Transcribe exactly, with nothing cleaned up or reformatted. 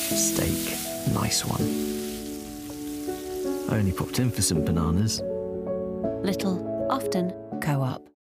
Steak. Nice one. I only popped in for some bananas. Little, often, Co-op.